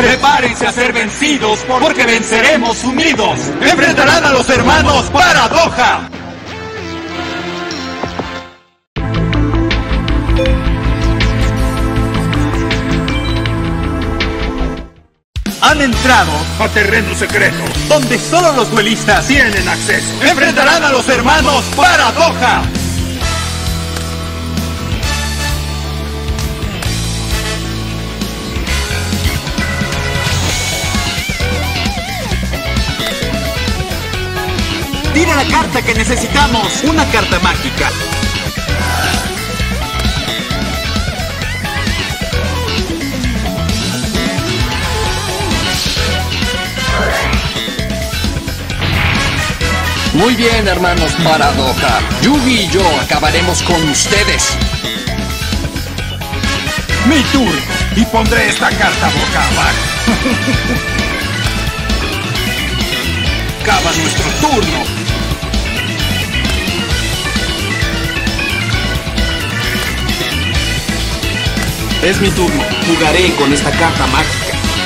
Prepárense a ser vencidos porque venceremos unidos. Enfrentarán a los hermanos Paradoja. Han entrado a terreno secreto, donde solo los duelistas tienen acceso. Enfrentarán a los hermanos Paradoja. Tira la carta que necesitamos, una carta mágica. Muy bien, hermanos Paradoja. Yugi y yo acabaremos con ustedes. Mi turno. Y pondré esta carta boca abajo. Acaba nuestro turno. Es mi turno. Jugaré con esta carta mágica.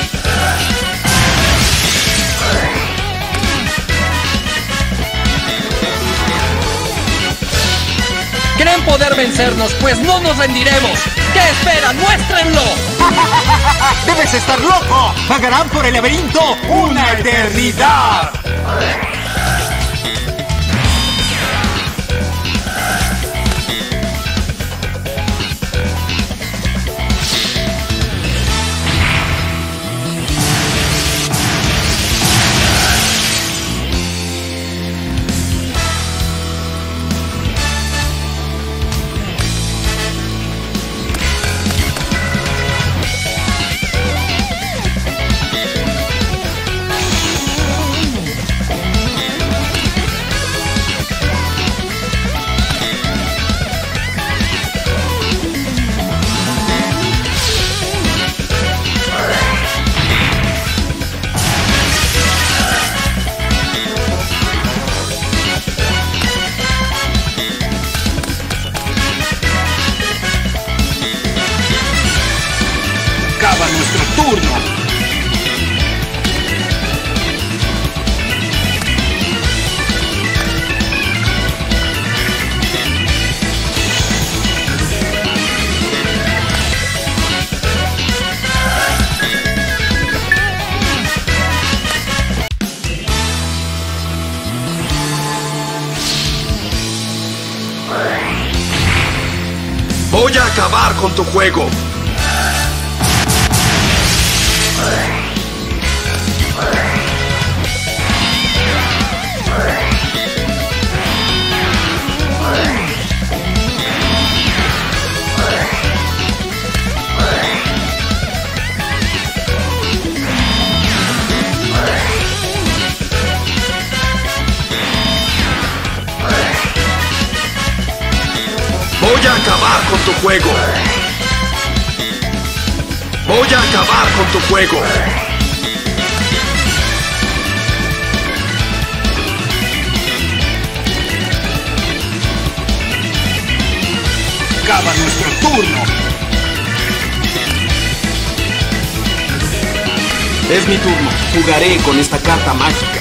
¿Creen poder vencernos? Pues no nos rendiremos. ¿Qué esperan? ¡Muéstrenlo! ¡Debes estar loco! ¡Pagarán por el laberinto una eternidad! Acaba nuestro turno. Voy a acabar con tu juego. Voy a acabar con tu juego. Voy a acabar con tu juego. Acaba nuestro turno. Es mi turno. Jugaré con esta carta mágica.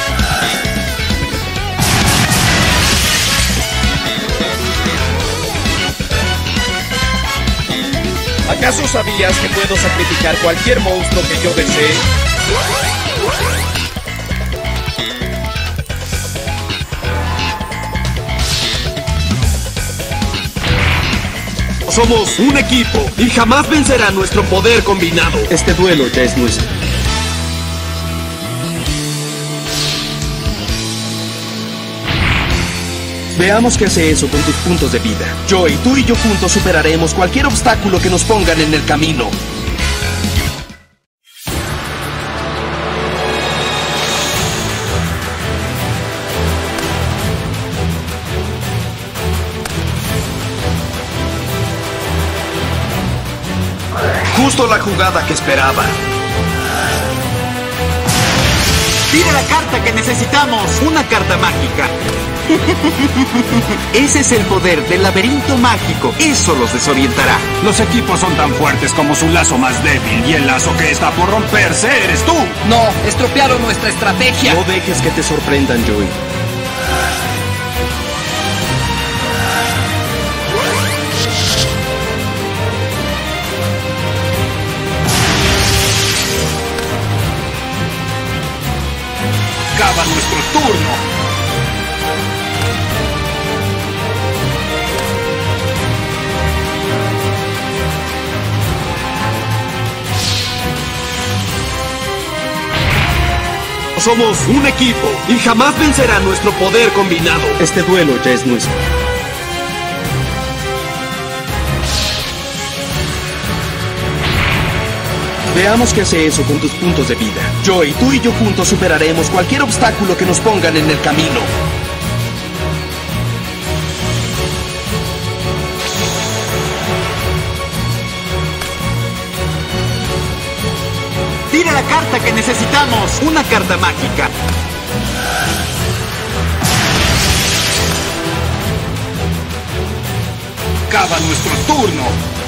¿Acaso sabías que puedo sacrificar cualquier monstruo que yo desee? Somos un equipo y jamás vencerá nuestro poder combinado. Este duelo ya es nuestro. Veamos qué hace eso con tus puntos de vida. Joy, tú y yo juntos superaremos cualquier obstáculo que nos pongan en el camino. Justo la jugada que esperaba. Tira la carta que necesitamos. Una carta mágica. Ese es el poder del laberinto mágico. Eso los desorientará. Los equipos son tan fuertes como su lazo más débil, y el lazo que está por romperse eres tú. No, estropearon nuestra estrategia. No dejes que te sorprendan, Joey. Acaba nuestro turno. Somos un equipo y jamás vencerá nuestro poder combinado. Este duelo ya es nuestro. Veamos qué hace eso con tus puntos de vida. Joey, tú y yo juntos superaremos cualquier obstáculo que nos pongan en el camino. Tira la carta que necesitamos. Una carta mágica. Acaba nuestro turno.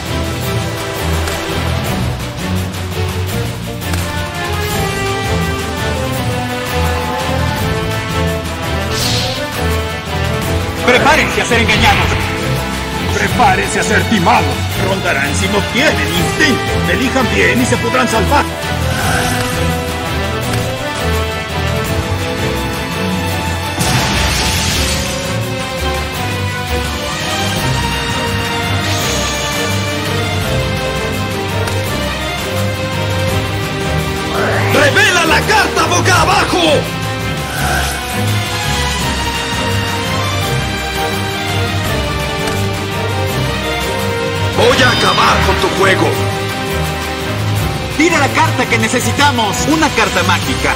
Prepárense a ser engañados. Prepárense a ser timados. Rondarán si no tienen instinto. Elijan bien y se podrán salvar. ¡Revela la carta boca abajo! Voy a acabar con tu juego. Tira la carta que necesitamos. Una carta mágica.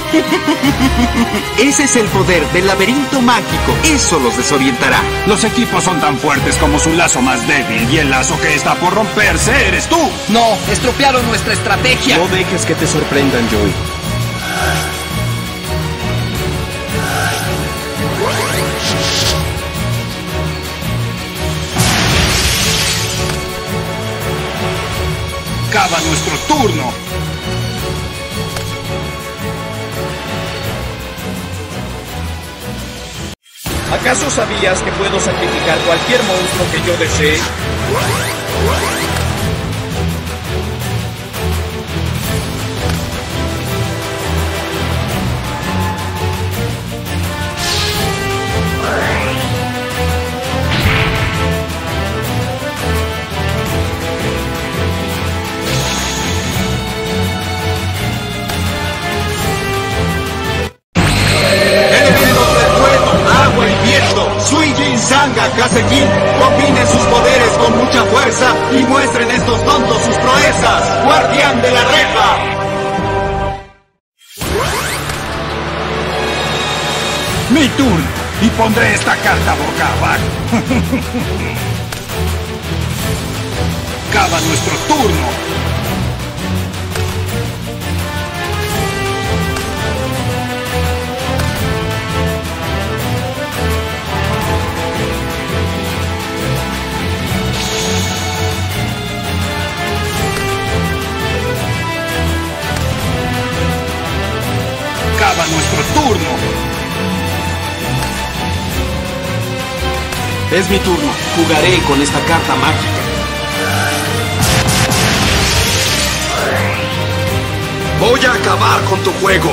Ese es el poder del laberinto mágico. Eso los desorientará. Los equipos son tan fuertes como su lazo más débil, y el lazo que está por romperse eres tú. No, estropearon nuestra estrategia. No dejes que te sorprendan, Joey. Acaba nuestro turno. ¿Acaso sabías que puedo sacrificar cualquier monstruo que yo desee? Suijin, Sanga, Kaseki, combinen sus poderes con mucha fuerza y muestren estos tontos sus proezas. ¡Guardián de la reja! Mi turno, y pondré esta carta boca abajo. Acaba nuestro turno. Acaba nuestro turno. Es mi turno. Jugaré con esta carta mágica. Voy a acabar con tu juego.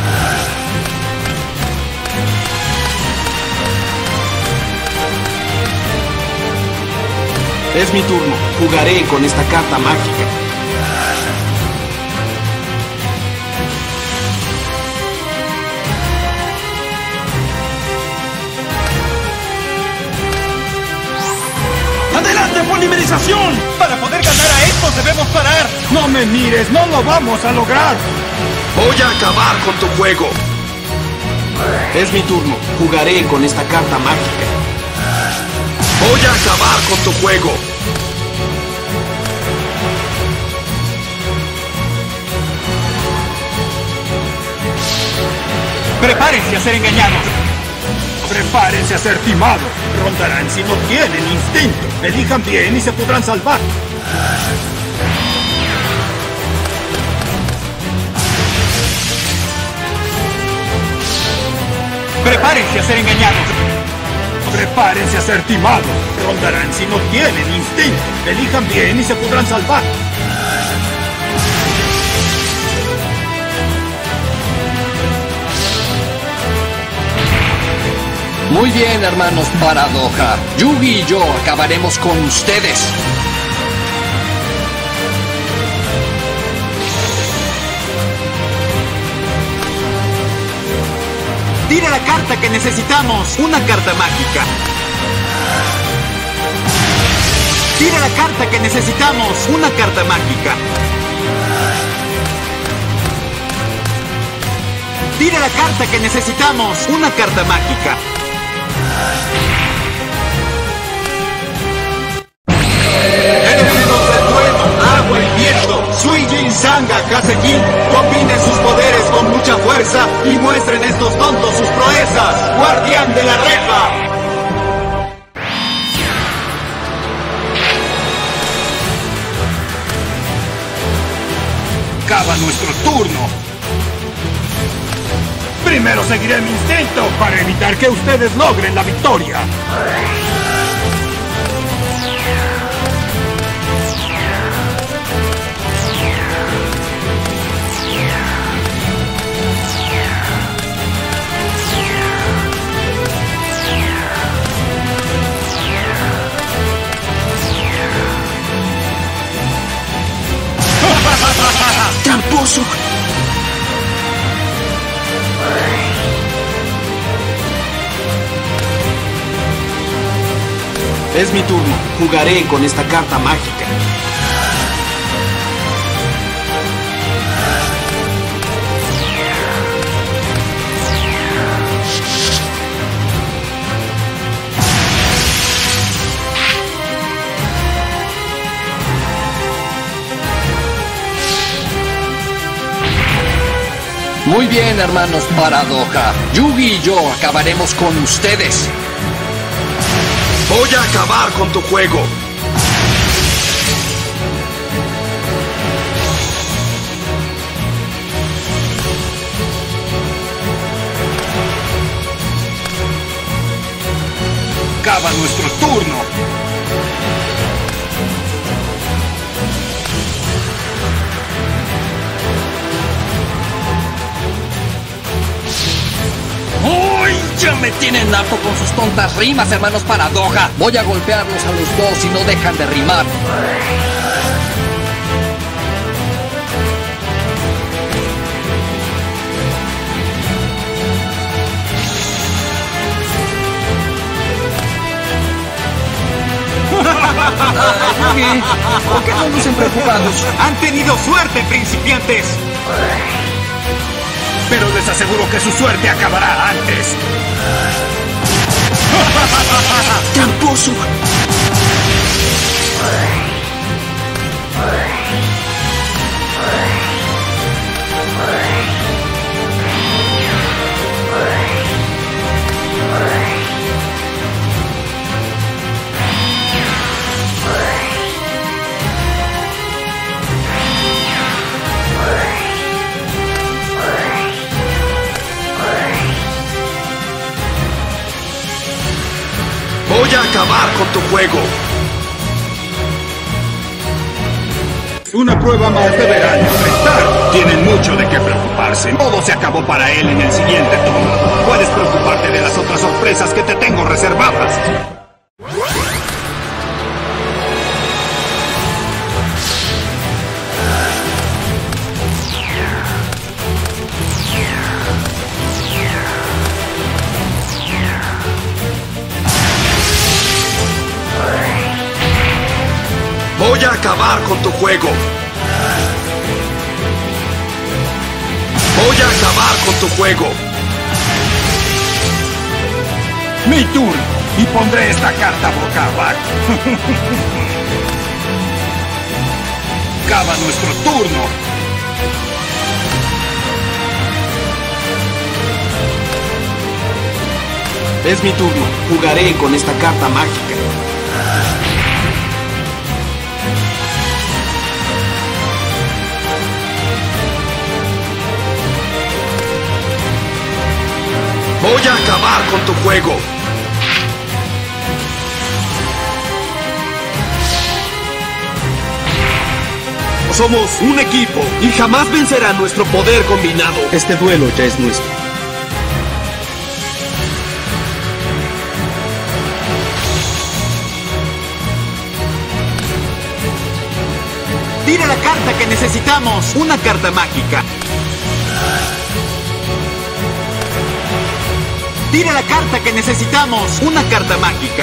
Es mi turno. Jugaré con esta carta mágica. ¡Adelante, polimerización! Para poder ganar a estos debemos parar. No me mires, no lo vamos a lograr. Voy a acabar con tu juego. Es mi turno. Jugaré con esta carta mágica. Voy a acabar con tu juego. Prepárense a ser engañados. Prepárense a ser timados. Rondarán si no tienen instinto. Elijan bien y se podrán salvar. Prepárense a ser engañados. Prepárense a ser timados. Rondarán si no tienen instinto. Elijan bien y se podrán salvar. Muy bien, hermanos Paradoja. Yugi y yo acabaremos con ustedes. Tira la carta que necesitamos. Una carta mágica. Tira la carta que necesitamos. Una carta mágica. Tira la carta que necesitamos. Una carta mágica. Elementos del trueno, agua y viento. Suijin, Sanga, Kaseki, combinen sus poderes con mucha fuerza y muestren estos tontos sus proezas. Guardián de la reja. Acaba nuestro turno. Primero seguiré mi instinto para evitar que ustedes logren la victoria. ¡Tramposo! Es mi turno. Jugaré con esta carta mágica. Muy bien, hermanos Paradoja. Yugi y yo acabaremos con ustedes. Voy a acabar con tu juego. Acaba nuestro turno. ¡Uy! Ya me tienen harto con sus tontas rimas, hermanos Paradoja. Voy a golpearlos a los dos si no dejan de rimar. Yugi, ¿por qué no lucen preocupados? Han tenido suerte, principiantes. Pero les aseguro que su suerte acabará antes. ¡Tramposo! Voy a acabar con tu juego. Una prueba más deberán enfrentar. Tienen mucho de qué preocuparse. Todo se acabó para él en el siguiente turno. Puedes preocuparte de las otras sorpresas que te tengo reservadas. Voy a acabar con tu juego. Voy a acabar con tu juego. Mi turno. Y pondré esta carta boca abajo. Acaba nuestro turno. Es mi turno. Jugaré con esta carta mágica. Voy a acabar con tu juego. Somos un equipo y jamás vencerá nuestro poder combinado. Este duelo ya es nuestro. Tira la carta que necesitamos. Una carta mágica. Tira la carta que necesitamos. Una carta mágica.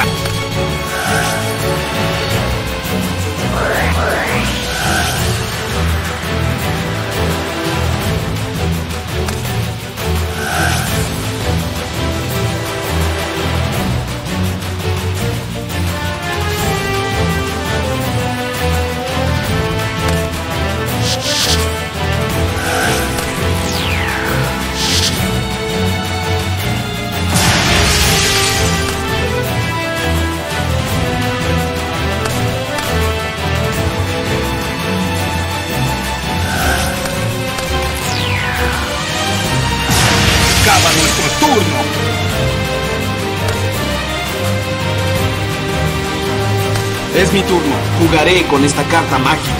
Acaba nuestro turno. Es mi turno. Jugaré con esta carta mágica.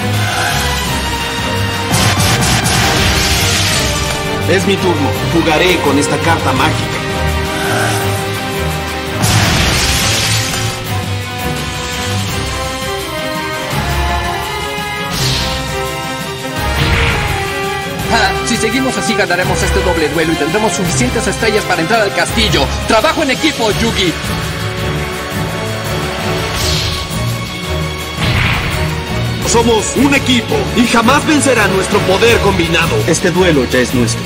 Es mi turno. Jugaré con esta carta mágica. Si seguimos así ganaremos este doble duelo y tendremos suficientes estrellas para entrar al castillo. ¡Trabajo en equipo, Yugi! Somos un equipo y jamás vencerá nuestro poder combinado. Este duelo ya es nuestro.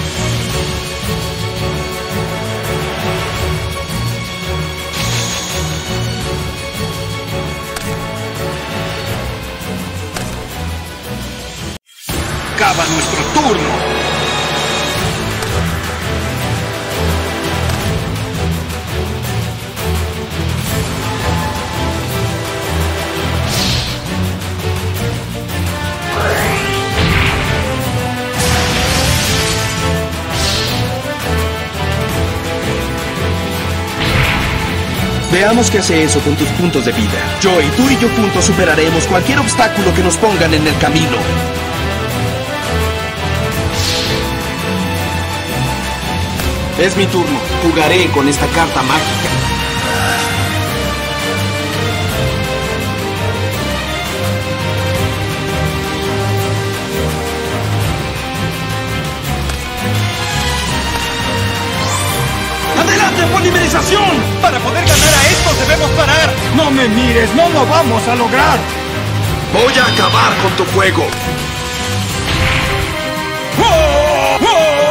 Acaba nuestro turno. Veamos qué hace eso con tus puntos de vida. Yo y tú juntos superaremos cualquier obstáculo que nos pongan en el camino. Es mi turno. Jugaré con esta carta mágica. ¡Adelante, polimerización! Para poder ganar a estos debemos parar. No me mires, no lo vamos a lograr. Voy a acabar con tu juego. ¡Oh! ¡Oh!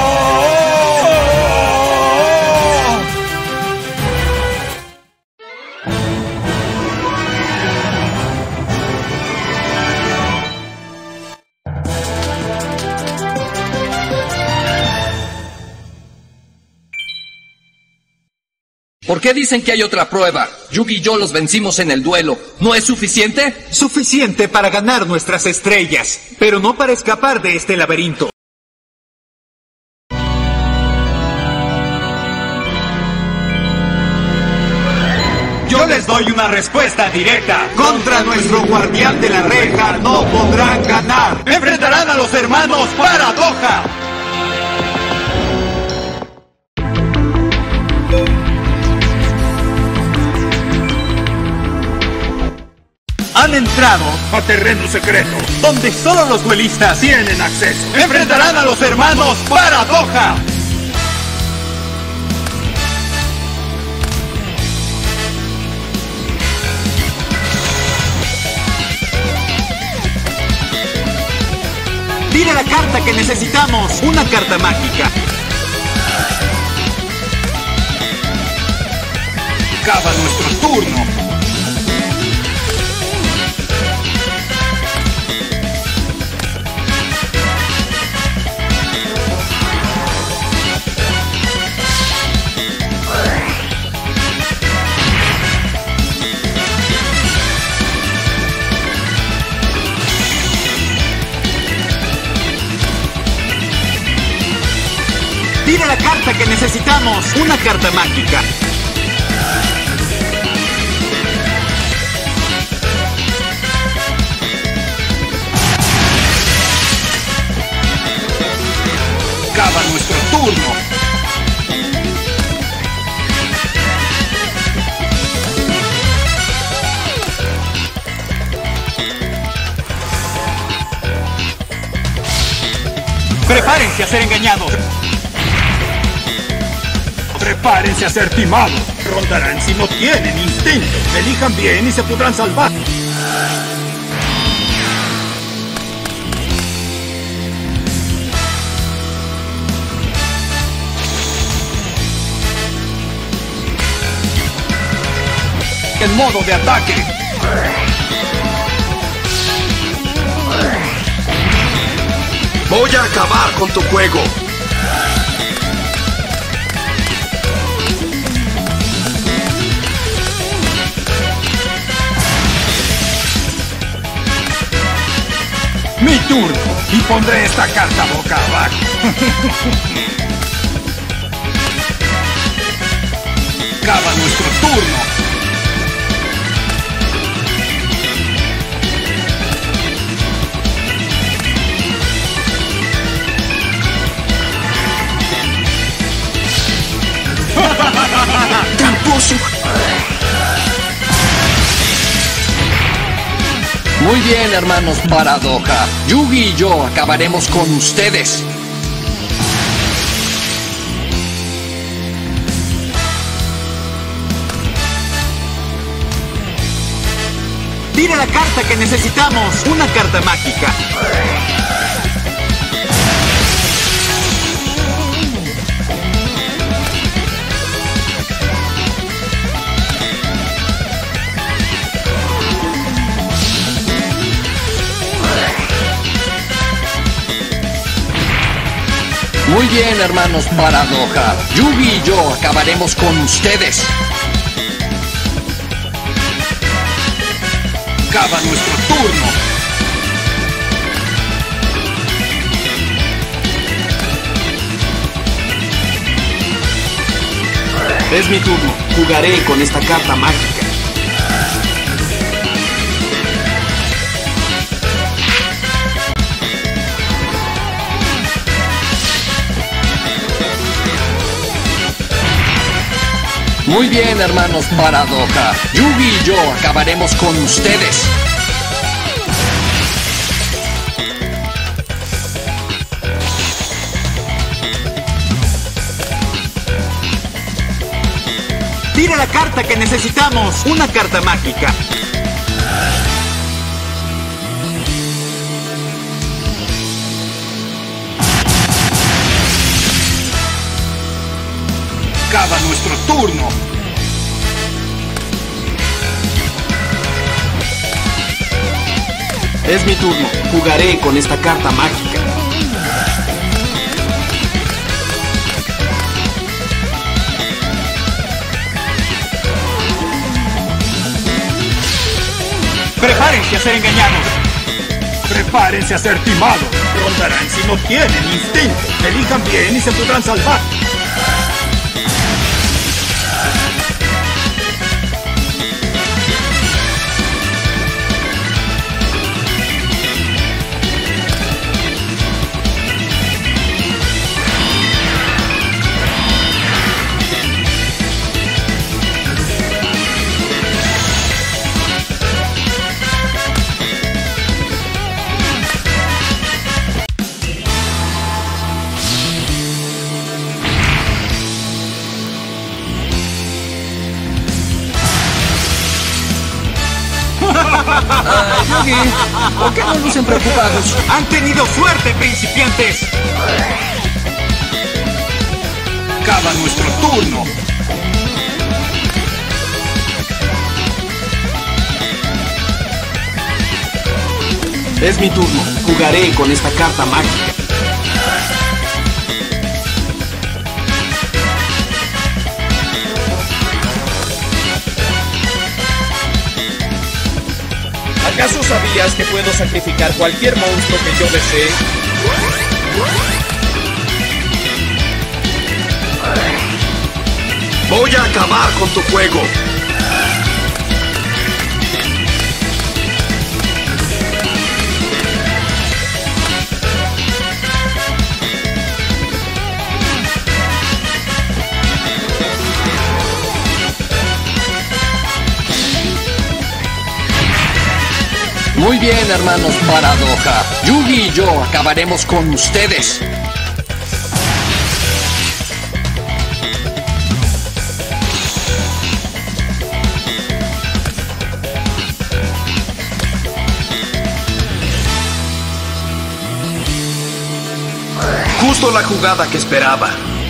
¿Por qué dicen que hay otra prueba? Yugi y yo los vencimos en el duelo. ¿No es suficiente? Suficiente para ganar nuestras estrellas, pero no para escapar de este laberinto. Yo les doy una respuesta directa. Contra nuestro guardián de la reja no podrán ganar. Enfrentarán a los hermanos Paradoja. Han entrado a terreno secreto, donde solo los duelistas tienen acceso. Enfrentarán a los hermanos Paradoja. Tira la carta que necesitamos. Una carta mágica. Acaba nuestro turno. Tira la carta que necesitamos. Una carta mágica. Acaba nuestro turno. ¡Prepárense a ser engañados! Prepárense a ser timados. Rondarán si no tienen instinto. Elijan bien y se podrán salvar. En modo de ataque. Voy a acabar con tu juego. Mi turno. Y pondré esta carta boca abajo. Acaba nuestro turno. ¡Tramposo! Muy bien, hermanos Paradoja. Yugi y yo acabaremos con ustedes. Tira la carta que necesitamos. Una carta mágica. Muy bien, hermanos Paradoja. Yugi y yo acabaremos con ustedes. Acaba nuestro turno. Es mi turno. Jugaré con esta carta mágica. Muy bien, hermanos Paradoja. Yugi y yo acabaremos con ustedes. Tira la carta que necesitamos. Una carta mágica. Acaba nuestro turno. Es mi turno. Jugaré con esta carta mágica. ¡Prepárense a ser engañados! Prepárense a ser timados. Rondarán si no tienen instinto. Elijan bien y se podrán salvar. Yugi, ¿por qué no lucen preocupados? ¡Han tenido suerte, principiantes! Acaba nuestro turno. Es mi turno. Jugaré con esta carta mágica. ¿Acaso sabías que puedo sacrificar cualquier monstruo que yo desee? Voy a acabar con tu juego. Muy bien, hermanos Paradoja. Yugi y yo acabaremos con ustedes. Justo la jugada que esperaba.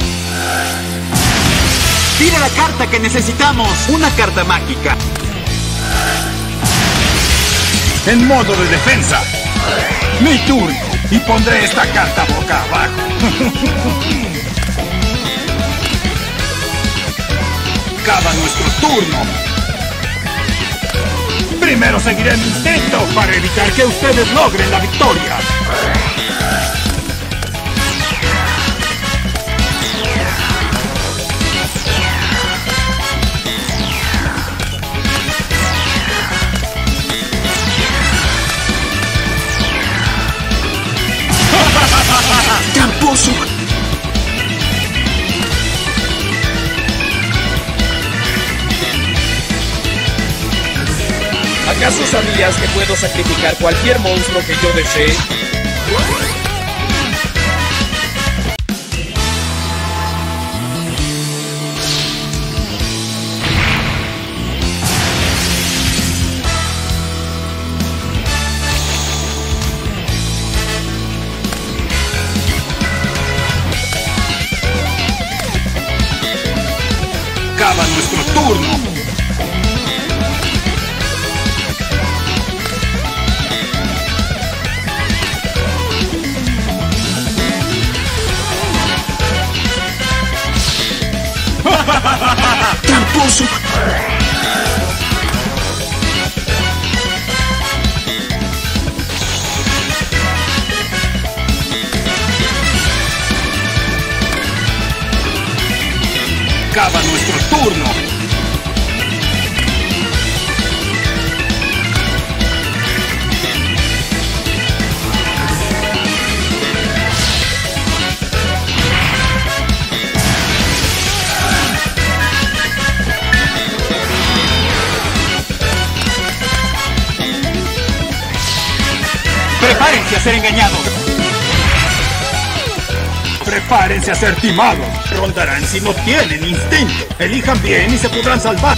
¡Tire la carta que necesitamos! ¡Una carta mágica! En modo de defensa. Mi turno. Y pondré esta carta boca abajo. Acaba nuestro turno. Primero seguiré mi instinto para evitar que ustedes logren la victoria. ¡Tramposo! ¿Acaso sabías que puedo sacrificar cualquier monstruo que yo desee? Acaba nuestro turno. ¡Tramposo! Acaba nuestro turno. ¡Prepárense a ser engañados! Prepárense a ser timados. Rondarán si no tienen instinto. Elijan bien y se podrán salvar.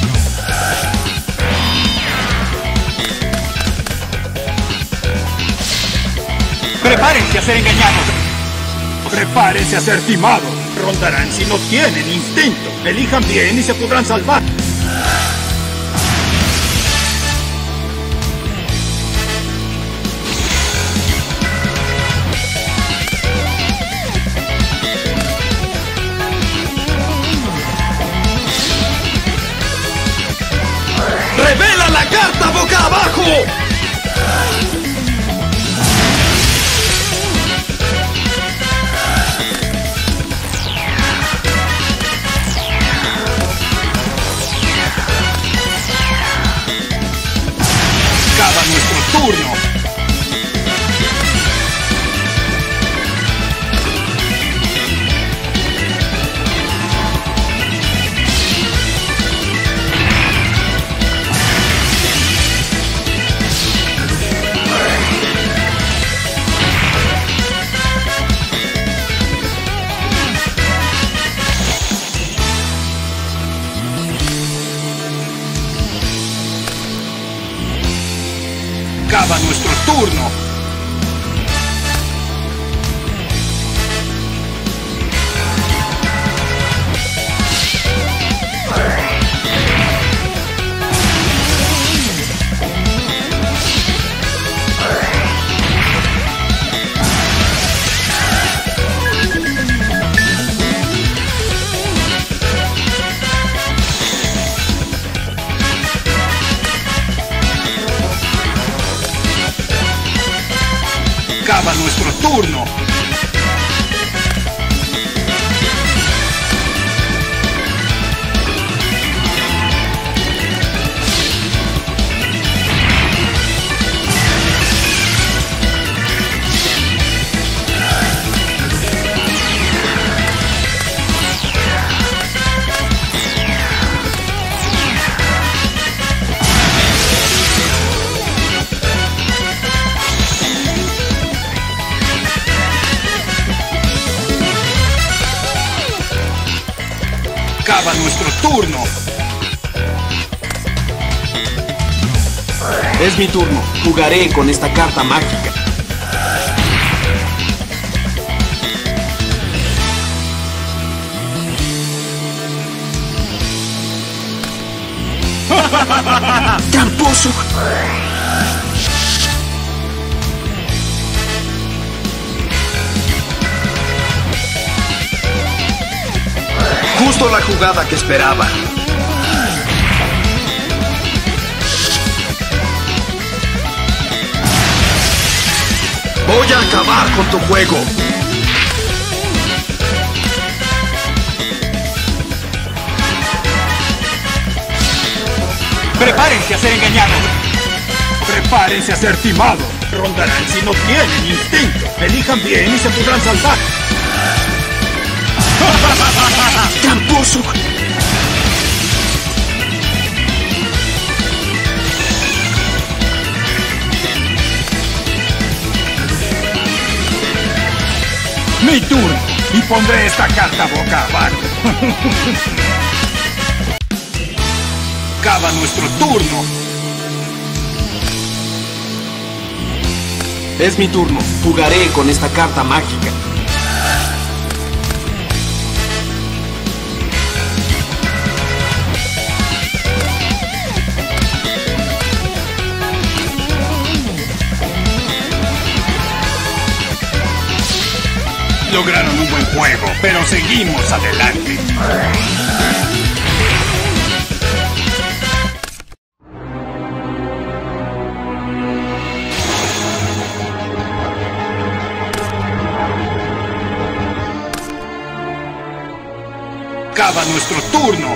¡Prepárense a ser engañados! Prepárense a ser timados. Rondarán si no tienen instinto. Elijan bien y se podrán salvar. ¡Revela la carta boca abajo! Acaba nuestro turno. Acaba nuestro turno. Acaba nuestro turno. Acaba nuestro turno. Es mi turno. Jugaré con esta carta mágica. ¡Tramposo! Justo la jugada que esperaba. Voy a acabar con tu juego. Prepárense a ser engañados. Prepárense a ser timados. Rondarán si no tienen instinto. Elijan bien y se podrán salvar. ¡Tramposo! Mi turno. Y pondré esta carta boca abajo. Acaba nuestro turno. Es mi turno. Jugaré con esta carta mágica. Lograron un buen juego, pero seguimos adelante. Acaba nuestro turno.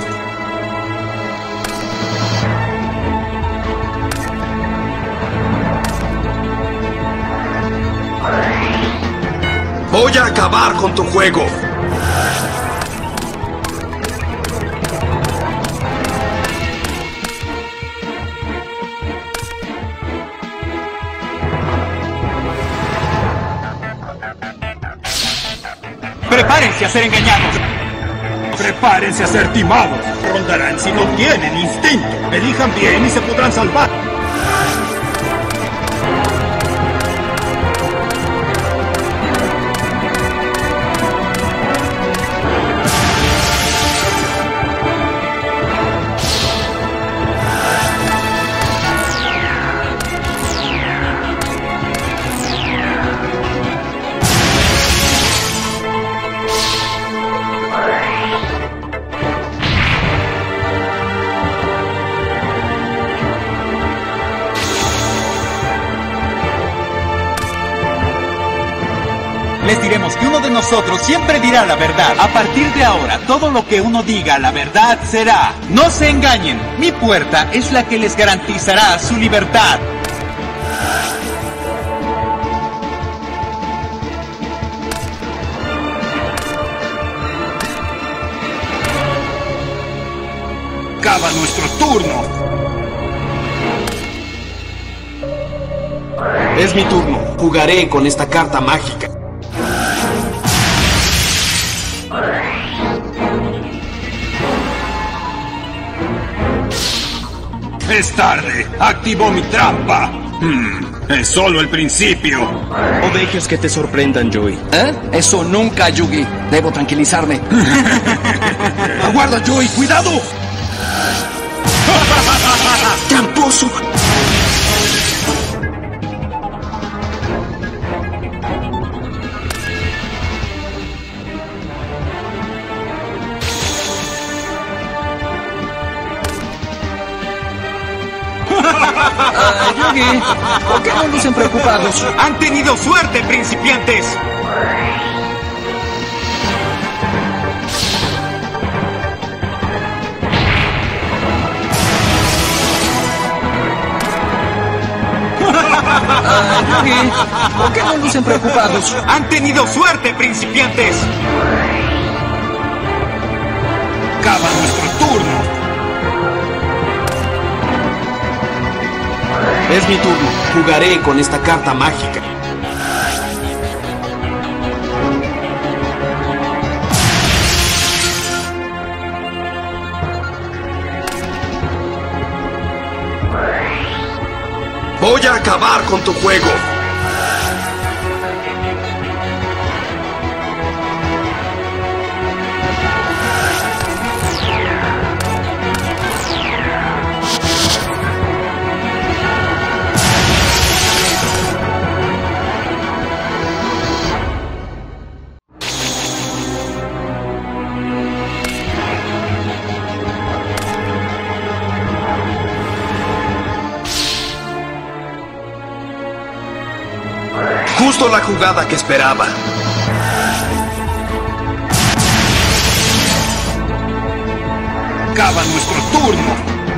Voy a acabar con tu juego. Prepárense a ser engañados. Prepárense a ser timados. Rondarán si no tienen instinto. Elijan bien y se podrán salvar. Les diremos que uno de nosotros siempre dirá la verdad. A partir de ahora, todo lo que uno diga, la verdad será. No se engañen, mi puerta es la que les garantizará su libertad. Acaba nuestro turno. Es mi turno. Jugaré con esta carta mágica. Es tarde. Activó mi trampa. Es solo el principio. O dejes que te sorprendan, Joey. ¿Eh? Eso nunca, Yugi. Debo tranquilizarme. ¡Aguarda, Joey! ¡Cuidado! ¡Tramposo! Yugi, ¿por qué no lucen preocupados? Han tenido suerte, principiantes. Yugi, ¿por qué no lucen preocupados? Han tenido suerte, principiantes. Acaba nuestro turno. Es mi turno. Jugaré con esta carta mágica. Voy a acabar con tu juego. Justo la jugada que esperaba. Acaba nuestro turno.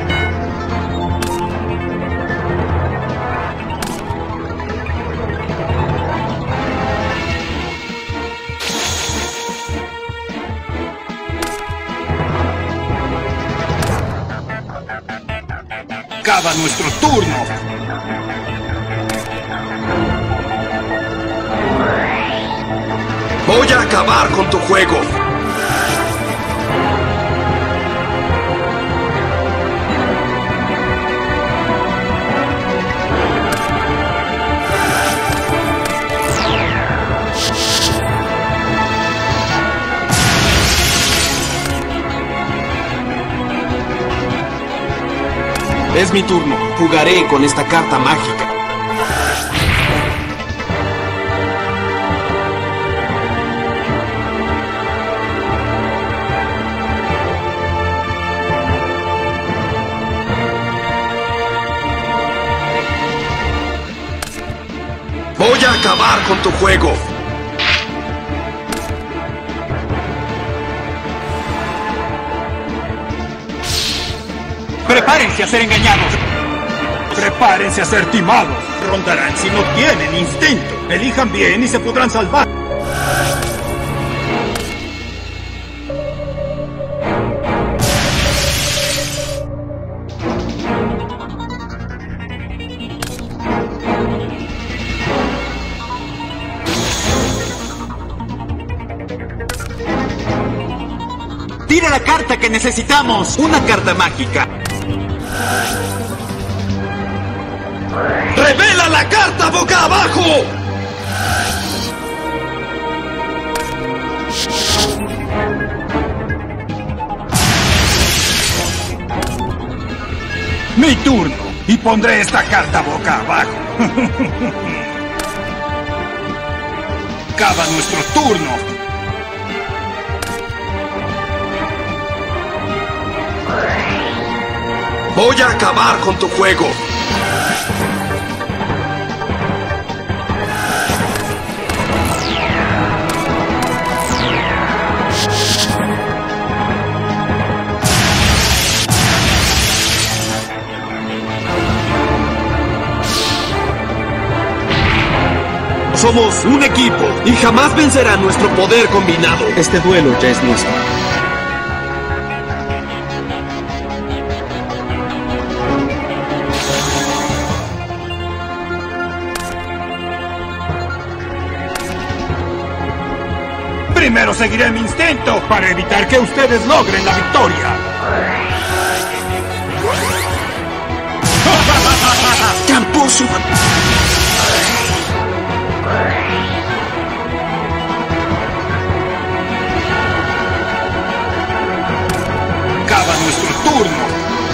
Acaba nuestro turno. Voy a acabar con tu juego. Es mi turno. Jugaré con esta carta mágica. Voy a acabar con tu juego. Prepárense a ser engañados. Prepárense a ser timados. Rondarán si no tienen instinto. Elijan bien y se podrán salvar. Tira la carta que necesitamos. Una carta mágica. ¡Revela la carta boca abajo! Mi turno. Y pondré esta carta boca abajo. Acaba nuestro turno. Voy a acabar con tu juego. Somos un equipo y jamás vencerá nuestro poder combinado. Este duelo ya es nuestro. Primero seguiré mi instinto para evitar que ustedes logren la victoria. ¡Tramposo! Acaba nuestro turno.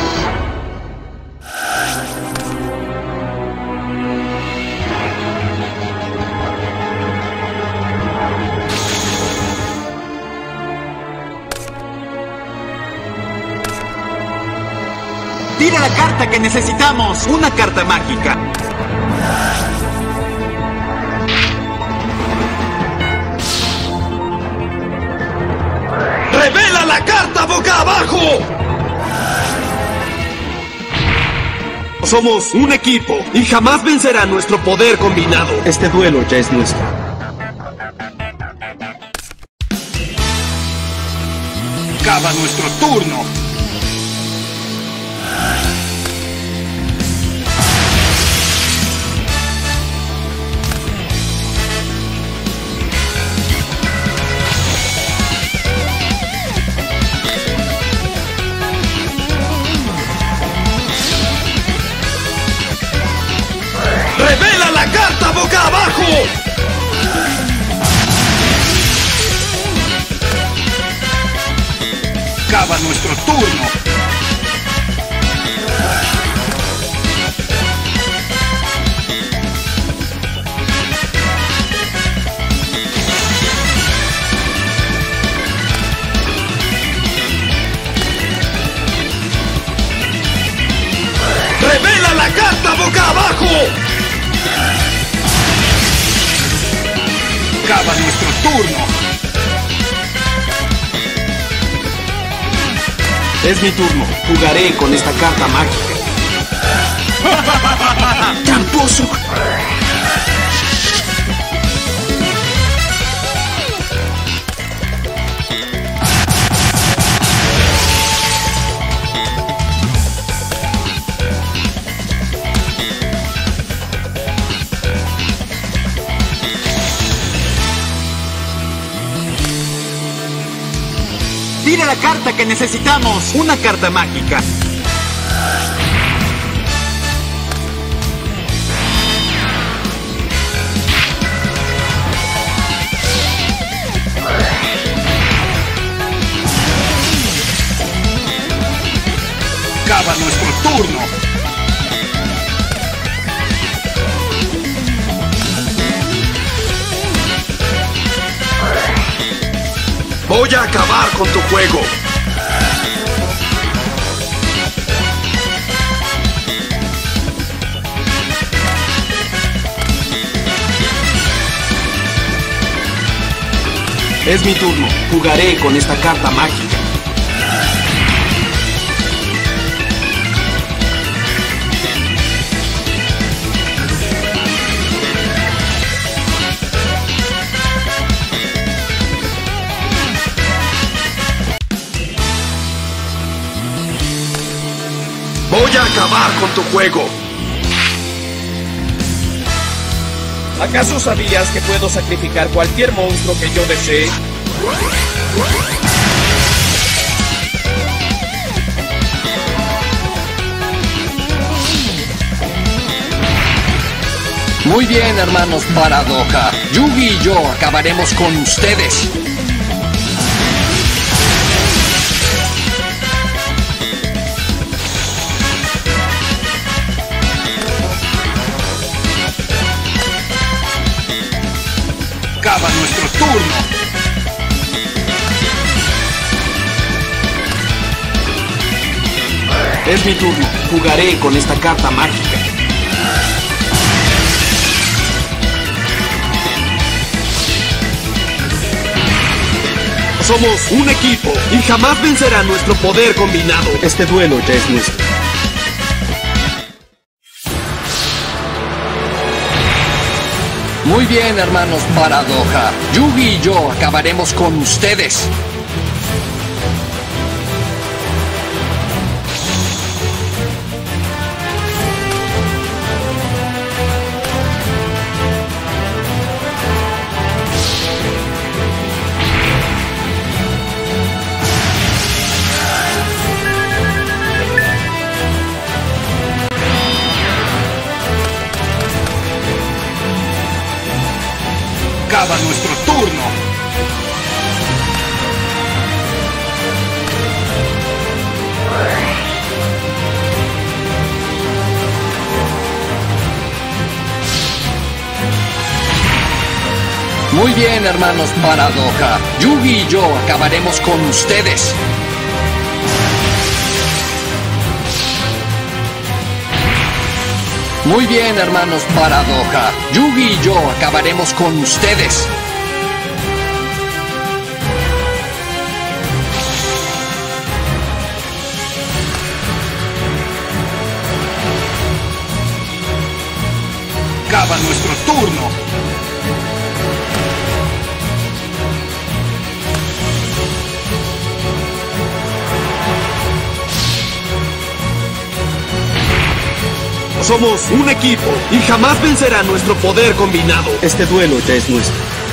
Tira la carta que necesitamos. Una carta mágica. ¡Revela la carta boca abajo! Somos un equipo y jamás vencerá nuestro poder combinado. Este duelo ya es nuestro. Acaba nuestro turno. Acaba nuestro turno. ¡Revela la carta boca abajo! Acaba nuestro turno. Es mi turno. Jugaré con esta carta mágica. ¡Tramposo! Tira la carta que necesitamos. Una carta mágica. Acaba nuestro turno. Voy a acabar con tu juego. Es mi turno. Jugaré con esta carta mágica. Voy a acabar con tu juego. ¿Acaso sabías que puedo sacrificar cualquier monstruo que yo desee? Muy bien, hermanos Paradoja. Yugi y yo acabaremos con ustedes. Acaba nuestro turno. Es mi turno. Jugaré con esta carta mágica. Somos un equipo y jamás vencerá nuestro poder combinado. Este duelo ya es nuestro. Muy bien, hermanos Paradoja. Yugi y yo acabaremos con ustedes. Acaba nuestro turno. Muy bien, hermanos Paradoja. Yugi y yo acabaremos con ustedes. Muy bien, hermanos Paradoja. Yugi y yo acabaremos con ustedes. Acaba nuestro turno. Somos un equipo y jamás vencerá nuestro poder combinado. Este duelo ya es nuestro.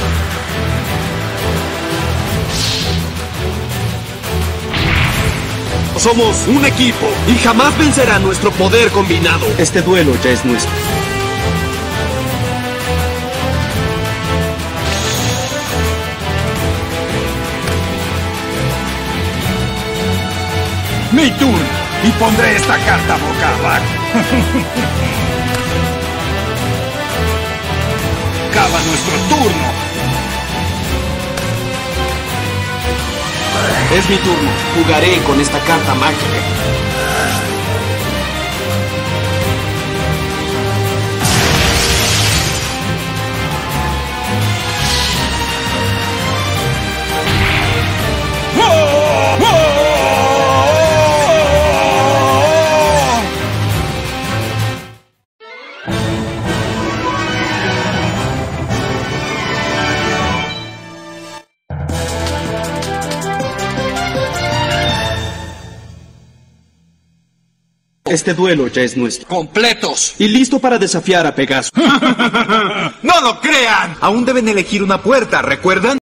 Somos un equipo y jamás vencerá nuestro poder combinado. Este duelo ya es nuestro. Mi turno. Y pondré esta carta boca abajo. Acaba nuestro turno. Es mi turno. Jugaré con esta carta mágica. Este duelo ya es nuestro. ¡Completos! Y listo para desafiar a Pegaso. ¡No lo crean! Aún deben elegir una puerta, ¿recuerdan?